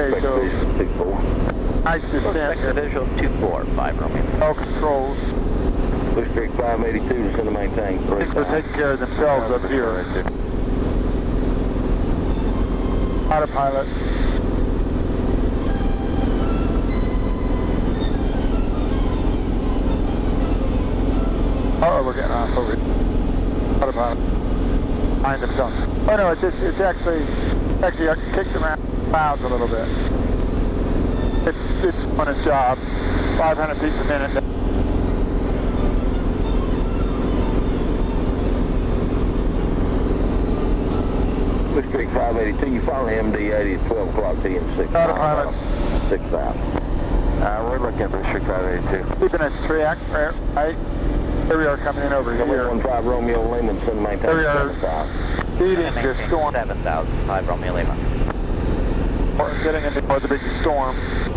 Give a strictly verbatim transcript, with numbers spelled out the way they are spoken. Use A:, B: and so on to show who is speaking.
A: Okay, so
B: two four.
A: nice descent.
C: The visual two four, five Romeo.
A: No controls.
B: Blue Streak five eighty-two is going to maintain
A: I
B: three
A: think they're
B: five.
A: taking care of themselves up here. Autopilot. Uh oh, we're getting off over here. Autopilot. Behind themselves. Oh no, it's just, it's actually, actually I kicked them around clouds a little bit. It's, it's on its job. five hundred feet per minute.
B: Blue Streak five eighty-two, you follow M D eighty at twelve o'clock T M six.
A: Autopilot.
B: six thousand.
C: Uh, we're looking at Blue Streak five eighty-two.
A: Keeping us track, right? Here we are coming in over here.
B: one five Romeo Lima, and maintain
A: Here we are.
B: seven thousand.
A: Feeding the storm.
C: seven thousand, five Romeo Lima.
A: We're getting into the big storm.